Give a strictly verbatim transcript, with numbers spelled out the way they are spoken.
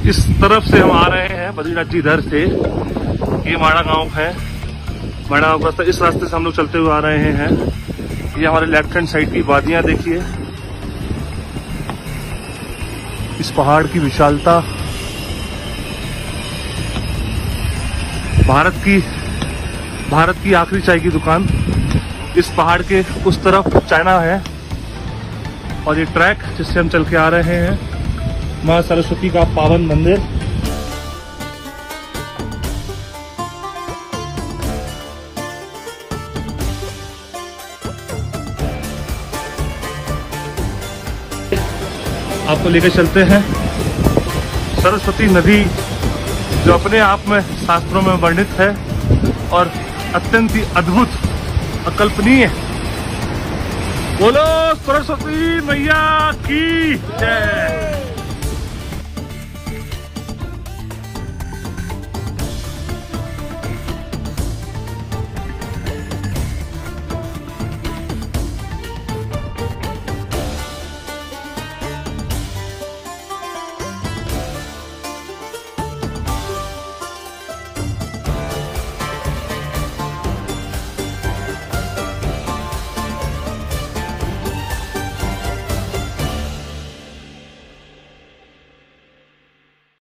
इस तरफ से हम आ रहे हैं बद्रीनाथ जी इधर से, ये माड़ा गांव है। माड़ा गांव का रास्ता, इस रास्ते से हम लोग चलते हुए आ रहे हैं। ये हमारे लेफ्ट हैंड साइड की वादियां देखिए, इस पहाड़ की विशालता। भारत की भारत की आखिरी चाय की दुकान इस पहाड़ के उस तरफ चाइना है। और ये ट्रैक जिससे हम चल के आ रहे हैं, मां सरस्वती का पावन मंदिर। आपको लेकर चलते हैं सरस्वती नदी, जो अपने आप में शास्त्रों में वर्णित है और अत्यंत ही अद्भुत, अकल्पनीय। बोलो सरस्वती मैया की जय।